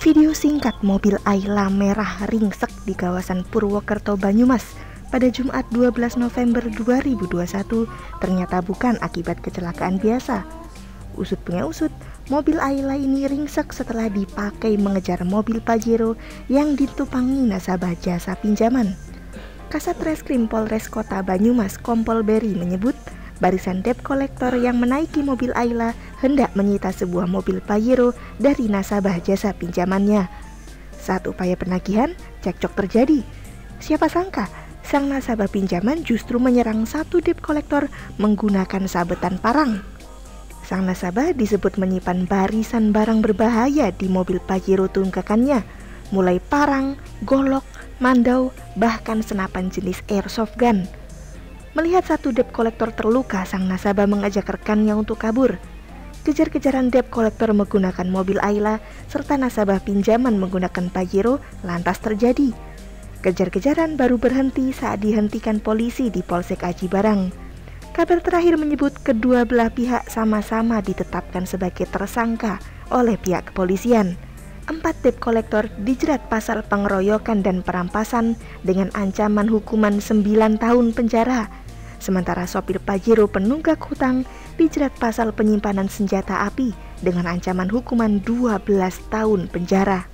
Video singkat mobil Ayla merah ringsek di kawasan Purwokerto, Banyumas pada Jumat 12 November 2021 ternyata bukan akibat kecelakaan biasa. Usut punya usut, mobil Ayla ini ringsek setelah dipakai mengejar mobil Pajero yang ditupangi nasabah jasa pinjaman. Kasat Reskrim Polres Kota Banyumas Kompol Beri menyebut barisan debt collector yang menaiki mobil Ayla hendak menyita sebuah mobil Pajero dari nasabah jasa pinjamannya. Saat upaya penagihan, cekcok terjadi. Siapa sangka, sang nasabah pinjaman justru menyerang satu debt collector menggunakan sabetan parang. Sang nasabah disebut menyimpan barisan barang berbahaya di mobil Pajero tunggakannya, mulai parang, golok, mandau, bahkan senapan jenis airsoft gun. Melihat satu debt collector terluka, sang nasabah mengajak rekannya untuk kabur. Kejar-kejaran debt collector menggunakan mobil Ayla serta nasabah pinjaman menggunakan Pajero lantas terjadi. Kejar-kejaran baru berhenti saat dihentikan polisi di Polsek Aji Barang. Kabar terakhir menyebut kedua belah pihak sama-sama ditetapkan sebagai tersangka oleh pihak kepolisian. 4 debt collector dijerat pasal pengeroyokan dan perampasan dengan ancaman hukuman 9 tahun penjara. Sementara sopir Pajero penunggak hutang dijerat pasal penyimpanan senjata api dengan ancaman hukuman 12 tahun penjara.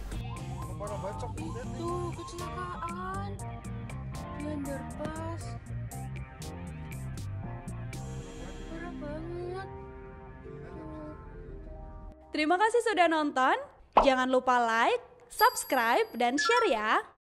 Tuh, kecelakaan. Underpass. Parah banget. Terima kasih sudah nonton. Jangan lupa like, subscribe, dan share ya.